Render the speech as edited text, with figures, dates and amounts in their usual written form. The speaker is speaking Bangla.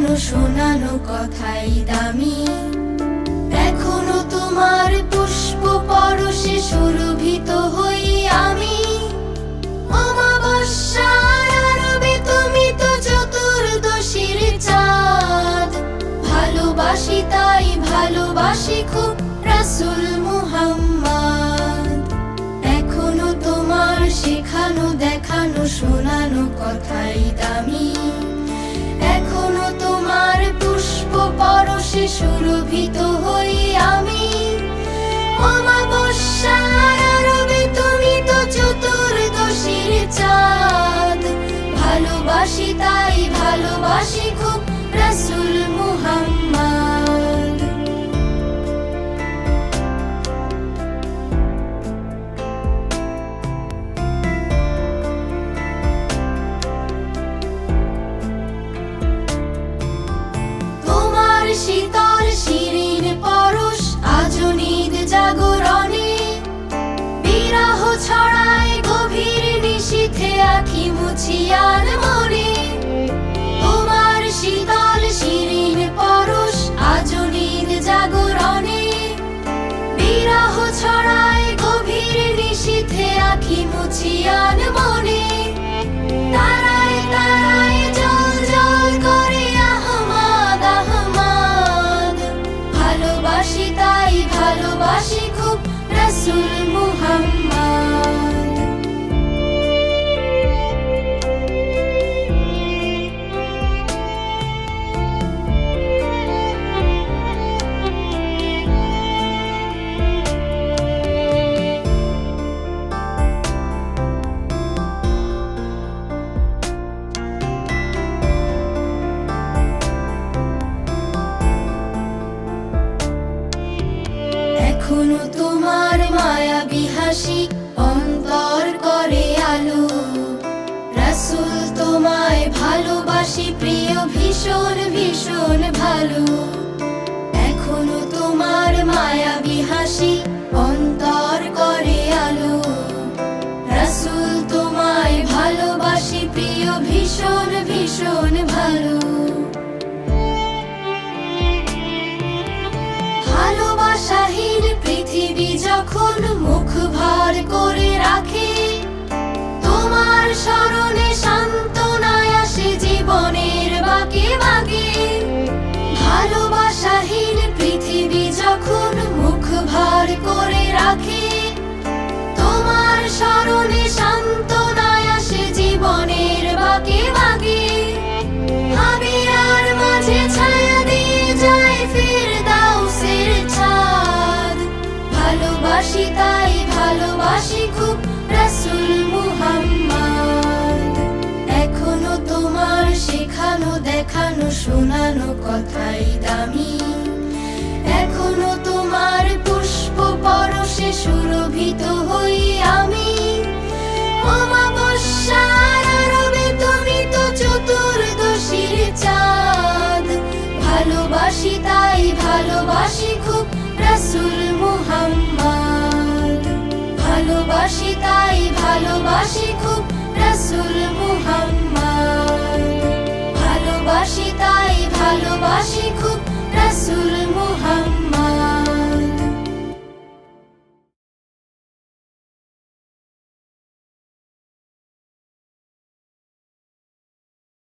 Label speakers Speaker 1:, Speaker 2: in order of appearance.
Speaker 1: দেখানো শোনানো কথাই দামি। এখনো তোমার পুষ্প পরশে সুরভিত হই আমি। অমাবস্যার আরবে তুমি তো চতুর্দশীর চাঁদ। ভালোবাসি তাই ভালোবাসি খুব রাসূল মুহাম্মদ। এখনো তোমার শেখানো দেখানো শোনানো কথাই দামি। এখনো তোমার পুষ্প পরশে সুরভিত হই আমি। অমাবস্যার আরবে তুমি তো চতুর্দশীর চাঁদ। ভালোবাসি তাই ভালোবাসি খুব রাসূল মুহাম্মদ। তোমার শীতল শিরিন পরশ আজও নিদ জাগরণে। বিরহ ছড়ায় গভীর নিশীথে আঁখি মুছিয়ার মনে। তোমার শীতল শিরিন পরশ আজও নিদ জাগরণে। বিরহ ছড়ায় গভীর নিশীথে আঁখি মুছিয়ার মনে। তারায় তারায় জল জল করে আহমাদ আহমাদ। ভালোবাসি তাই ভালোবাসি খুব রাসূল মুহাম্মদ। এখনো তোমার মায়াবী হাসি অন্তর করে আলো। রাসূল তোমায় ভালোবাসি প্রিয় ভীষণ ভীষণ ভালো। এখনো তোমার মায়াবী হাসি অন্তর করে আলো। রাসূল তোমায় ভালোবাসি প্রিয় ভীষণ ভীষণ ভালো। ভালোবাসাহীন পৃথিবী যখন মুখ ভার করে রাখে। তোমার স্মরণে সান্ত্বনায় আসে জীবনের বাঁকে বাঁকে। ভালোবাসাহীন পৃথিবী যখন মুখ ভার করে রাখে। তোমার স্মরণে সান্ত্বনায় আসে জীবনের বাঁকে বাঁকে। হাবিয়ার মাঝে ছায়া দিয়ে যায় ফিরদাউসের ছাদ। ভালোবাসি তাই ভালোবাসি খুব রাসূল মুহাম্মদ। এখনো তোমার শেখানো দেখানো শোনানো কথাই দামি। এখনো তোমার পুষ্প পরশে সুরভিত হই আমি। অমাবস্যার আরবে তুমি তো চতুর্দশীর চাঁদ। ভালোবাসি তাই ভালোবাসি খুব রাসূল মুহাম্মদ। ভালোবাসি তাই ভালোবাসি খুব রাসূল মুহাম্মদ। ভালোবাসি তাই ভালোবাসি খুব রাসূল মুহাম্মদ।